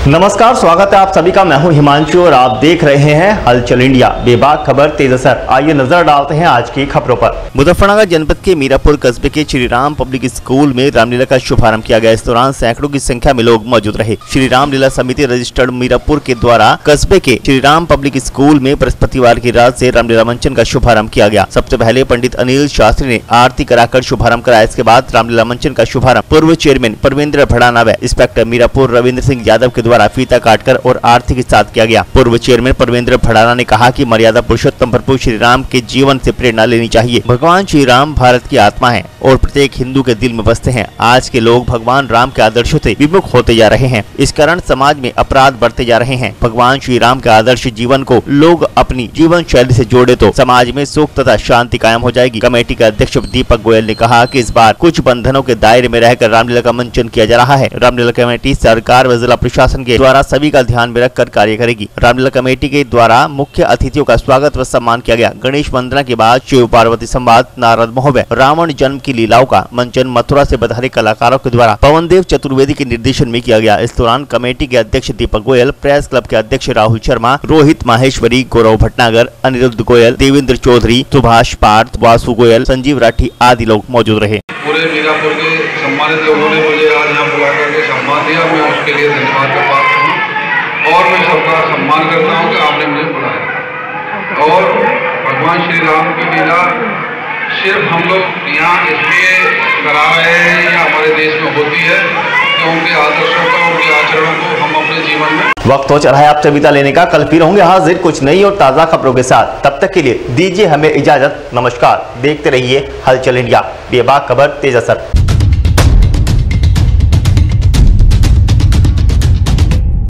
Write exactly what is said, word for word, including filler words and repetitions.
नमस्कार, स्वागत है आप सभी का। मैं हूं हिमांशु और आप देख रहे हैं हलचल इंडिया। बेबाक खबर तेज असर। आइए नजर डालते हैं आज की खबरों पर। मुजफ्फरनगर जनपद के मीरापुर कस्बे के श्री राम पब्लिक स्कूल में रामलीला का शुभारंभ किया गया। इस दौरान सैकड़ों की संख्या में लोग मौजूद रहे। श्री राम लीला समिति रजिस्टर्ड मीरापुर के द्वारा कस्बे के श्री राम पब्लिक स्कूल में बृहस्पतिवार की रात से रामलीला मंचन का शुभारंभ किया गया। सबसे पहले पंडित अनिल शास्त्री ने आरती कराकर शुभारंभ कराया। इसके बाद रामलीला मंचन का शुभारंभ पूर्व चेयरमैन परवेंद्र भड़ाना व इंस्पेक्टर मीरापुर रविंद्र सिंह यादव के द्वारा फीता काटकर और आरती के साथ किया गया। पूर्व चेयरमैन परवेंद्र भड़ाना ने कहा कि मर्यादा पुरुषोत्तम प्रभु श्री राम के जीवन से प्रेरणा लेनी चाहिए। भगवान श्री राम भारत की आत्मा है और प्रत्येक हिंदू के दिल में बसते हैं। आज के लोग भगवान राम के आदर्शों से विमुख होते जा रहे हैं। इस कारण समाज में अपराध बढ़ते जा रहे हैं। भगवान श्री राम के आदर्श जीवन को लोग अपनी जीवन शैली से जोड़े तो समाज में सुख तथा शांति कायम हो जाएगी। कमेटी के अध्यक्ष दीपक गोयल ने कहा कि इस बार कुछ बंधनों के दायरे में रहकर रामलीला का मंचन किया जा रहा है। रामलीला कमेटी सरकार व जिला प्रशासन के द्वारा सभी का ध्यान में रखकर कार्य करेगी। रामलीला कमेटी के द्वारा मुख्य अतिथियों का स्वागत व सम्मान किया गया। गणेश वंदना के बाद शिव पार्वती संवाद, नारद महोत्सव, रावण जन्म की लीलाओं का मंचन मथुरा से बधाई कलाकारों के द्वारा पवनदेव चतुर्वेदी के निर्देशन में किया गया। इस दौरान कमेटी के अध्यक्ष दीपक गोयल, प्रेस क्लब के अध्यक्ष राहुल शर्मा, रोहित माहेश्वरी, गौरव भटनागर, अनिरुद्ध गोयल, देवेंद्र चौधरी, सुभाष पार्थ, वासु गोयल, संजीव राठी आदि लोग मौजूद रहे। पूरे मीरापुर के सम्मानित लोगों ने मुझे आज यहाँ बुला करके सम्मान दिया। मैं उसके लिए धन्यवाद का पात्र हूँ और मैं सबका सम्मान करता हूँ कि आपने मुझे बुलाया। और भगवान श्री राम की लीला सिर्फ हम लोग यहाँ इसलिए करा रहे हैं या हमारे देश में होती है कि उनके आदर्शों का, उनके आचरणों को हम अपने जीवन में। वक्त हो चला है आपसे विदा लेने का। कल फिर होंगे हाजिर कुछ नई और ताज़ा खबरों के साथ। तब तक के लिए दीजिए हमें इजाजत। नमस्कार। देखते रहिए हलचल इंडिया। बेबाक खबर तेज असर।